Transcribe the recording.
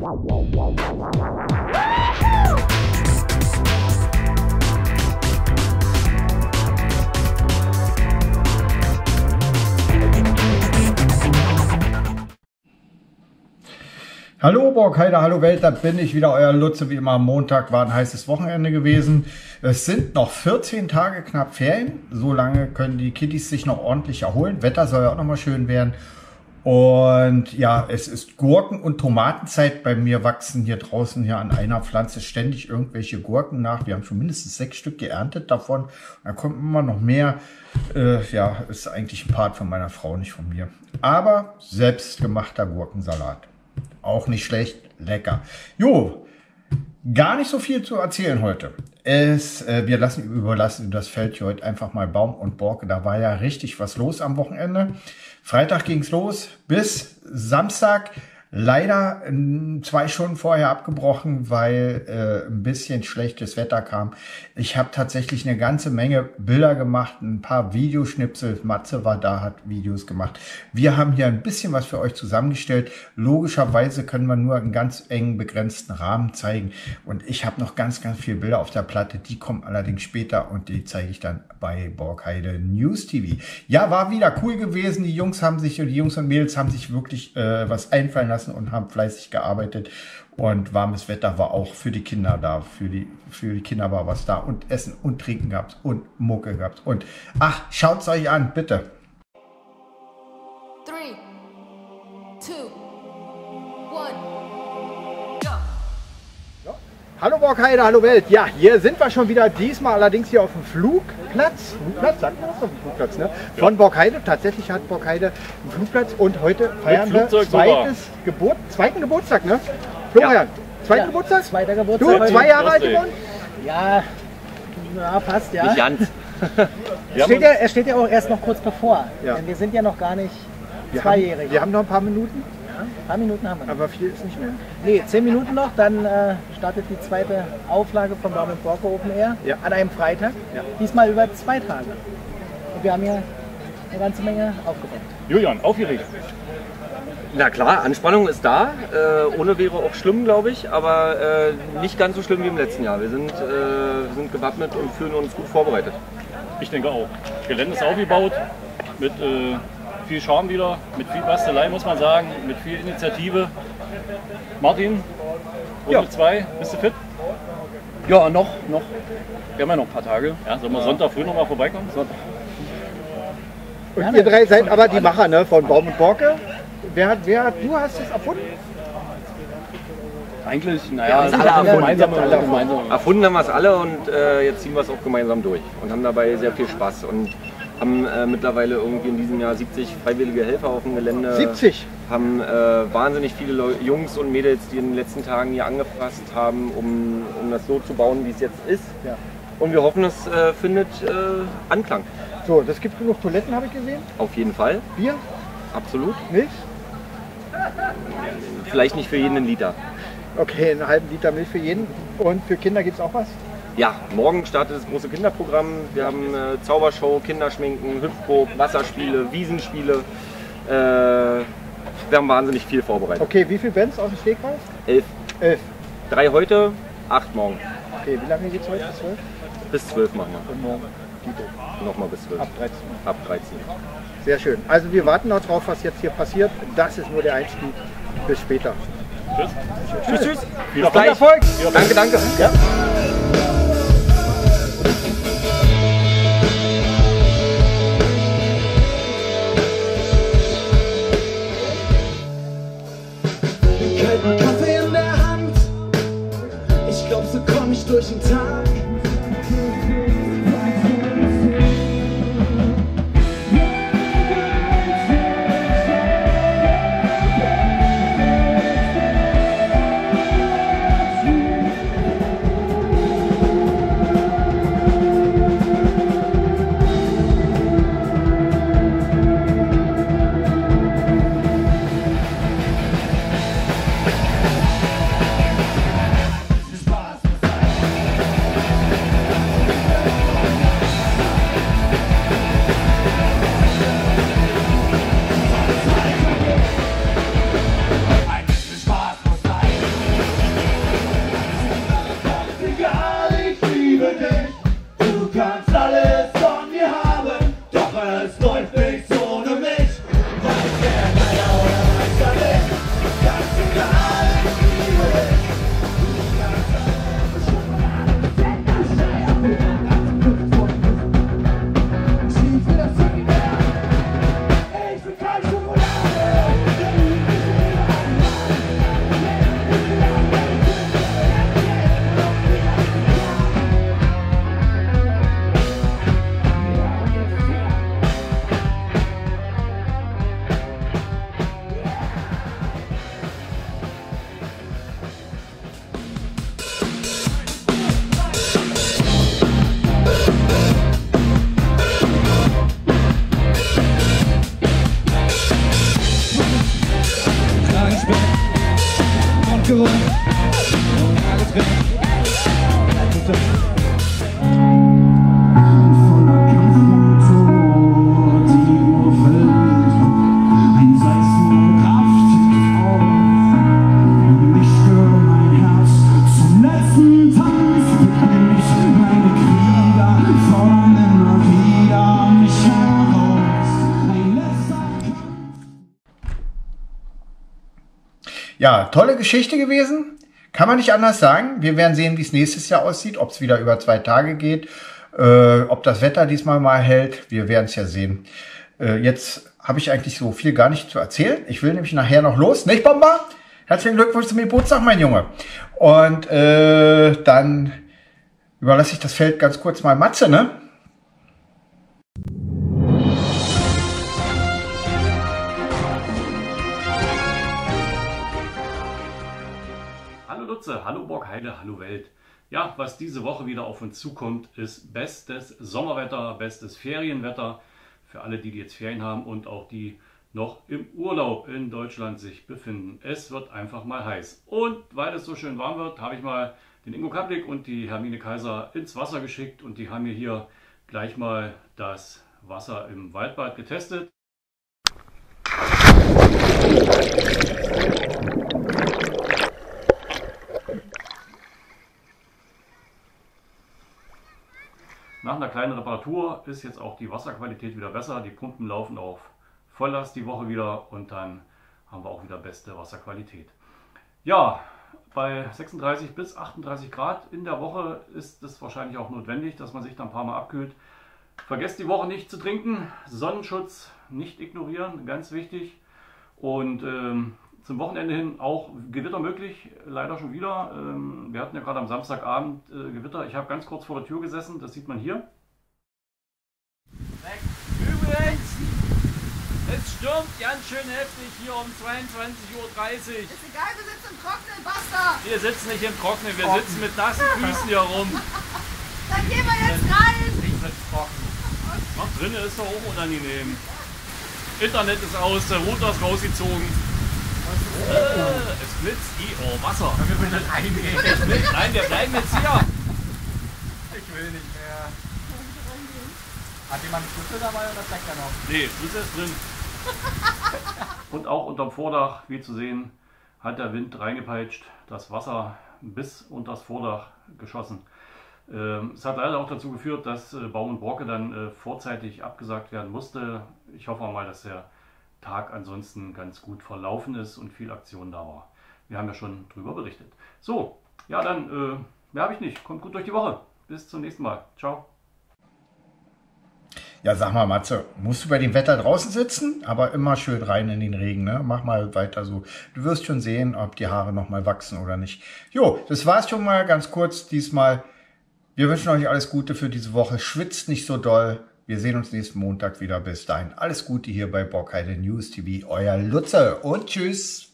Hallo Borkheide, hallo Welt, da bin ich wieder, euer Lutze, wie immer am Montag, war ein heißes Wochenende gewesen. Es sind noch 14 Tage knapp Ferien, so lange können die Kitties sich noch ordentlich erholen. Wetter soll ja auch noch mal schön werden. Und ja, es ist Gurken- und Tomatenzeit. Bei mir wachsen hier draußen hier an einer Pflanze ständig irgendwelche Gurken nach. Wir haben schon mindestens 6 Stück geerntet davon. Da kommt immer noch mehr. Ja, ist eigentlich ein Part von meiner Frau, nicht von mir. Aber selbstgemachter Gurkensalat. Auch nicht schlecht, lecker. Jo, gar nicht so viel zu erzählen heute. Wir überlassen das Feld hier heute einfach mal Baum und Borke. Da war ja richtig was los am Wochenende. Freitag ging's los bis Samstag. Leider 2 Stunden vorher abgebrochen, weil ein bisschen schlechtes Wetter kam. Ich habe tatsächlich eine ganze Menge Bilder gemacht, ein paar Videoschnipsel. Matze war da, hat Videos gemacht. Wir haben hier ein bisschen was für euch zusammengestellt. Logischerweise können wir nur einen ganz engen, begrenzten Rahmen zeigen. Und ich habe noch ganz, ganz viele Bilder auf der Platte. Die kommen allerdings später und die zeige ich dann bei Borkheide News TV. Ja, war wieder cool gewesen. Die Jungs und Mädels haben sich wirklich was einfallen lassen und haben fleißig gearbeitet, und warmes Wetter war auch für die Kinder da, für die Kinder war was da, und Essen und Trinken gab's und Mucke gab's, und ach, schaut's euch an, bitte. 3, 2, 1. Hallo Borkheide, hallo Welt. Ja, hier sind wir schon wieder, diesmal allerdings hier auf dem Flugplatz, sagt man das, auf dem Flugplatz, ne? Von Borkheide. Tatsächlich hat Borkheide einen Flugplatz, und heute feiern wir zweiten Geburtstag, ne? Florian, zweiten Geburtstag? Zweiter Geburtstag. Du, 2 Jahre alt geworden? Ja, passt, ja. Nicht ganz. Er steht ja auch erst noch kurz bevor. Ja. Denn wir sind ja noch gar nicht zweijährig. Wir haben noch ein paar Minuten. Ein paar Minuten haben wir noch. Aber viel ist nicht mehr. Nee, 10 Minuten noch, dann startet die zweite Auflage vom Baum und Borke Open Air an einem Freitag. Ja. Diesmal über 2 Tage. Und wir haben hier eine ganze Menge aufgebaut. Julian, aufgeregt. Na klar, Anspannung ist da. Ohne wäre auch schlimm, glaube ich, aber nicht ganz so schlimm wie im letzten Jahr. Wir sind gewappnet und fühlen uns gut vorbereitet. Ich denke auch. Das Gelände ist aufgebaut mit viel Charme wieder, mit viel Bastelei, muss man sagen, mit viel Initiative. Martin, Runde 2, bist du fit? Ja, noch. Wir haben ja noch ein paar Tage. Ja, sollen wir Sonntag früh noch mal vorbeikommen? Sonntag. Und ihr 3 seid aber die Macher, ne, von Baum und Borke. Du hast es erfunden? Eigentlich, gemeinsam. Erfunden haben wir es alle, und jetzt ziehen wir es auch gemeinsam durch und haben dabei sehr viel Spaß und haben mittlerweile irgendwie in diesem Jahr 70 freiwillige Helfer auf dem Gelände. 70? Haben wahnsinnig viele Jungs und Mädels, die in den letzten Tagen hier angefasst haben, um das so zu bauen, wie es jetzt ist. Ja. Und wir hoffen, es findet Anklang. So, das gibt genug Toiletten, habe ich gesehen. Auf jeden Fall. Bier? Absolut. Milch? Vielleicht nicht für jeden einen Liter. Okay, einen halben Liter Milch für jeden. Und für Kinder gibt es auch was? Ja, morgen startet das große Kinderprogramm. Wir haben Zaubershow, Kinderschminken, Hüpfburg, Wasserspiele, Wiesenspiele. Wir haben wahnsinnig viel vorbereitet. Okay, wie viele Bands aus dem Stegreif? 11. 11. 3 heute, 8 morgen. Okay, wie lange geht es heute? Bis 12? Bis 12 machen wir. Und morgen? Nochmal bis 12. Ab 13. Ab 13. Sehr schön. Also wir warten noch drauf, was jetzt hier passiert. Das ist nur der Einstieg. Bis später. Tschüss. Tschüss. Bis Viel Erfolg. Danke. Ja. Kalten Kaffee in der Hand, ich glaub, so komm ich durch den Tag. Uhr. Alles klar. Ja, tolle Geschichte gewesen. Kann man nicht anders sagen. Wir werden sehen, wie es nächstes Jahr aussieht, ob es wieder über 2 Tage geht, ob das Wetter diesmal mal hält. Wir werden es ja sehen. Jetzt habe ich eigentlich so viel gar nicht zu erzählen. Ich will nämlich nachher noch los. Nicht, Bomber? Herzlichen Glückwunsch zum Geburtstag, mein Junge. Und dann überlasse ich das Feld ganz kurz mal Matze, ne? Hallo Lutze, hallo Borgheide, hallo Welt. Ja, was diese Woche wieder auf uns zukommt, ist bestes Sommerwetter, bestes Ferienwetter für alle, die jetzt Ferien haben und auch die noch im Urlaub in Deutschland sich befinden. Es wird einfach mal heiß. Und weil es so schön warm wird, habe ich mal den Ingo Kaplik und die Hermine Kaiser ins Wasser geschickt und die haben mir hier gleich mal das Wasser im Waldbad getestet. Nach einer kleinen Reparatur ist jetzt auch die Wasserqualität wieder besser. Die Pumpen laufen auf Volllast die Woche wieder und dann haben wir auch wieder beste Wasserqualität. Ja, bei 36 bis 38 Grad in der Woche ist es wahrscheinlich auch notwendig, dass man sich da ein paar Mal abkühlt. Vergesst die Woche nicht zu trinken, Sonnenschutz nicht ignorieren, ganz wichtig. Und zum Wochenende hin auch Gewitter möglich, leider schon wieder. Wir hatten ja gerade am Samstagabend Gewitter. Ich habe ganz kurz vor der Tür gesessen, das sieht man hier. Übrigens, es stürmt ganz schön heftig hier um 22:30 Uhr. Ist egal, wir sitzen im Trockenen, basta! Wir sitzen nicht im Trockenen, wir sitzen mit nassen Füßen hier rum. Dann gehen wir jetzt rein! Ich sitze trocken. Ach, drinnen ist doch auch unangenehm. Internet ist aus, der Router ist rausgezogen. Es blitzt. Oh, Wasser. Wir müssen nicht reingehen. Nein, wir bleiben jetzt hier. Ich will nicht mehr. Hat jemand einen Schlüssel dabei oder steckt er noch? Nee, Schlüssel ist drin. Und auch unterm Vordach, wie zu sehen, hat der Wind reingepeitscht, das Wasser bis unter das Vordach geschossen. Es hat leider auch dazu geführt, dass Baum und Borke dann vorzeitig abgesagt werden musste. Ich hoffe mal, dass der Tag ansonsten ganz gut verlaufen ist und viel Aktion da war. Wir haben ja schon drüber berichtet. So, ja dann, mehr habe ich nicht. Kommt gut durch die Woche. Bis zum nächsten Mal. Ciao. Ja, sag mal, Matze, musst du bei dem Wetter draußen sitzen? Aber immer schön rein in den Regen, ne? Mach mal weiter so. Du wirst schon sehen, ob die Haare noch mal wachsen oder nicht. Jo, das war's schon mal ganz kurz diesmal. Wir wünschen euch alles Gute für diese Woche. Schwitzt nicht so doll. Wir sehen uns nächsten Montag wieder. Bis dahin alles Gute hier bei Borgheide News TV. Euer Lutze und tschüss.